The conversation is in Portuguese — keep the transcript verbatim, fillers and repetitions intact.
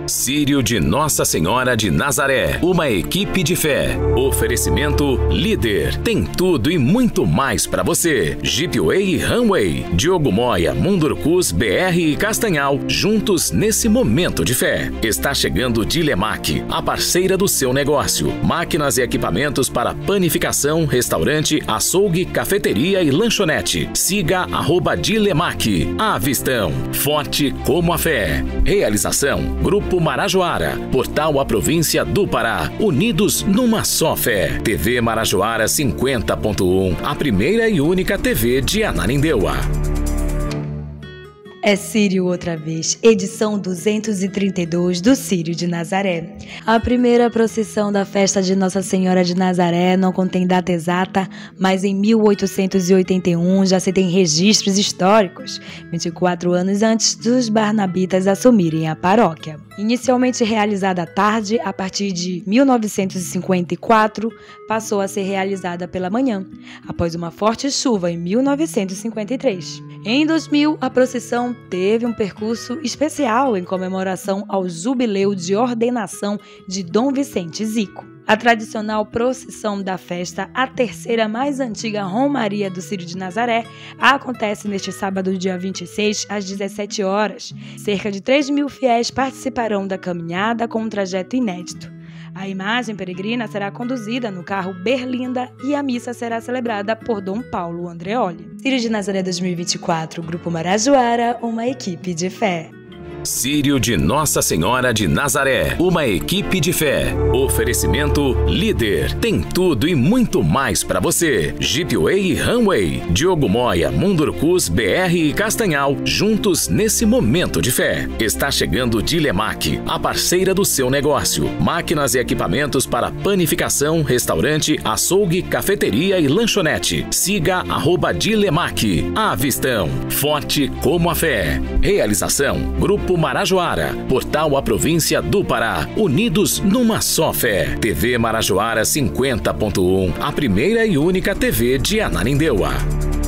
Círio de Nossa Senhora de Nazaré, uma equipe de fé. Oferecimento Líder. Tem tudo e muito mais para você. Jeepway e Runway. Diogo Moya, Mundurcus, B R e Castanhal, juntos nesse momento de fé. Está chegando Dilemac, a parceira do seu negócio. Máquinas e equipamentos para panificação, restaurante, açougue, cafeteria e lanchonete. Siga arroba Dilemac. A Vistão, forte como a fé. Realização, Grupo Marajoara. Portal A Província do Pará. Unidos numa só fé. T V Marajoara cinquenta ponto um, a primeira e única T V de Ananindeua. É Círio outra vez, edição duzentos e trinta e dois do Círio de Nazaré. A primeira procissão da festa de Nossa Senhora de Nazaré não contém data exata, mas em mil oitocentos e oitenta e um já se tem registros históricos, vinte e quatro anos antes dos barnabitas assumirem a paróquia. Inicialmente realizada à tarde, a partir de mil novecentos e cinquenta e quatro passou a ser realizada pela manhã, após uma forte chuva em mil novecentos e cinquenta e três. Em dois mil, a procissão teve um percurso especial em comemoração ao jubileu de ordenação de Dom Vicente Zico. A tradicional procissão da festa, a terceira mais antiga romaria do Círio de Nazaré, acontece neste sábado, dia vinte e seis, às dezessete horas. Cerca de três mil fiéis participarão da caminhada com um trajeto inédito. A imagem peregrina será conduzida no carro Berlinda e a missa será celebrada por Dom Paulo Andreoli. Círio de Nazaré dois mil e vinte e quatro, Grupo Marajoara, uma equipe de fé. Círio de Nossa Senhora de Nazaré, uma equipe de fé. Oferecimento Líder. Tem tudo e muito mais para você. Jeepway e Runway. Diogo Moya, Mundurcus, B R e Castanhal, juntos nesse momento de fé. Está chegando Dilemac, a parceira do seu negócio. Máquinas e equipamentos para panificação, restaurante, açougue, cafeteria e lanchonete. Siga arroba Dilemac. A Vistão, forte como a fé. Realização, Grupo Marajoara. Portal A Província do Pará. Unidos numa só fé. T V Marajoara cinquenta ponto um, a primeira e única T V de Ananindeua.